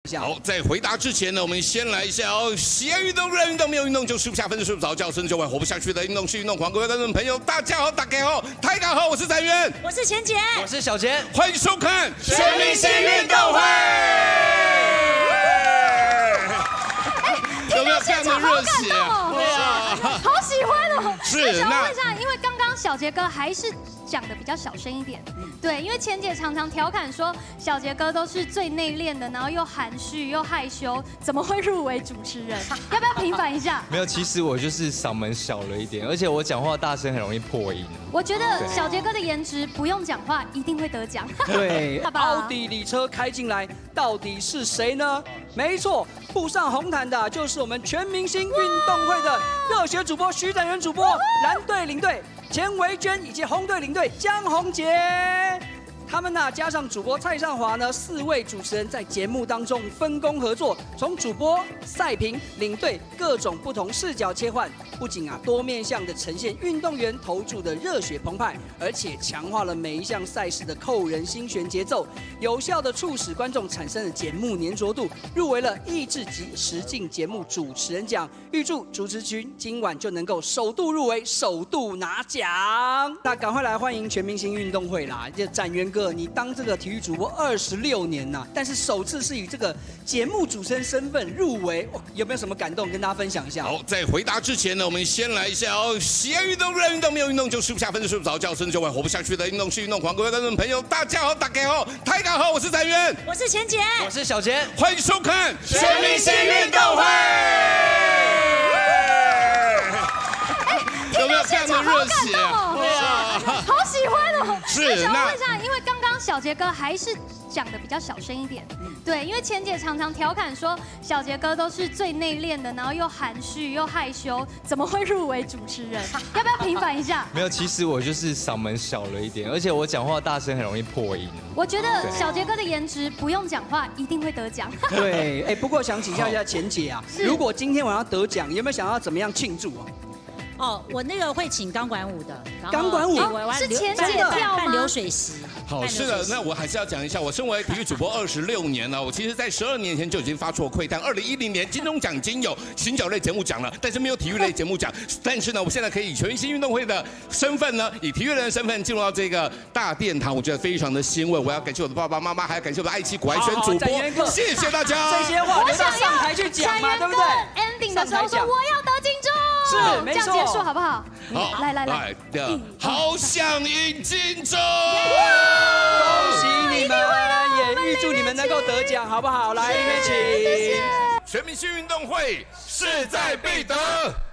好，在回答之前呢，我们先来一下哦。喜爱运动、热爱运动，没有运动就吃不下饭、睡不着觉，甚至就快活不下去的运动是运动狂。各位观众朋友，大家好，大家好，台港好，我是展元， 我是钱姐， 我是小杰， 欢迎收看 《全明星运动会》。 有没有非常的热血啊？ 对啊，好喜欢哦。 是想问一下，因为刚刚小杰哥还是讲的比较小声一点，对，因为钱姐常常调侃说小杰哥都是最内敛的，然后又含蓄又害羞，怎么会入围主持人？要不要平反一下？ 没有，其实我就是嗓门小了一点，而且我讲话大声很容易破音。 我觉得小杰哥的颜值不用讲话一定会得奖。 对， 好吧奥迪礼车开进来，到底是谁呢？没错，步上红毯的就是我们全明星运动会的热血主播徐展元主播，蓝队领队钱维娟以及红队领队江宏杰。他们呢，加上主播蔡尚华呢，4位主持人在节目当中分工合作，从主播、赛评、领队各种不同视角切换，不仅多面向的呈现运动员投注的热血澎湃，而且强化了每一项赛事的扣人心弦节奏，有效的促使观众产生了节目粘着度，入围了益智及实境节目主持人奖。预祝主持群今晚就能够首度入围，首度拿奖。那赶快来欢迎全明星运动会啦！这展元哥。你当这个体育主播26年呐，但是首次是以这个节目主持人身份入围，有没有什么感动跟大家分享一下？ 好，在回答之前呢，我们先来一下哦。喜爱运动、热爱运动，没有运动就吃不下饭、睡不着觉，甚至就快活不下去的运动是运动狂。各位观众朋友，大家好，大家好，台港好，我是展元， 我是钱姐， 我是小杰， 欢迎收看《 全明星运动会》。 有没有非常的热血啊？ 对啊，好喜欢哦。 是想问一下，因为刚刚小杰哥还是讲的比较小声一点，对，因为钱姐常常调侃说小杰哥都是最内敛的，然后又含蓄又害羞，怎么会入围主持人？要不要平反一下？ 没有，其实我就是嗓门小了一点，而且我讲话大声很容易破音。 我觉得小杰哥的颜值不用讲话一定会得奖。 对，不过想请教一下钱姐啊，如果今天晚上得奖，有没有想要怎么样庆祝啊？ 哦，我那个会请钢管舞的， 钢管舞是钱姐跳吗？ 办流水席。 好，是的，那我还是要讲一下，我身为体育主播26年了，我其实在12年前就已经发出了喟叹。2010年金钟奖已经有行脚类节目奖了，但是没有体育类节目奖。但是呢，我现在可以以全明星运动会的身份呢，以体育人的身份进入到这个大殿堂，我觉得非常的欣慰。我要感谢我的爸爸妈妈，还要感谢我的爱妻古爱轩主播，谢谢大家。 这些话留到上台去讲嘛，对不对 ？ending 的时候说我要得金钟， 是没错， 这样结束好不好？ 好， 来， 好想赢金钟。 恭喜你们，也预祝你们能够得奖，好不好？来，一起， 全明星运动会势在必得。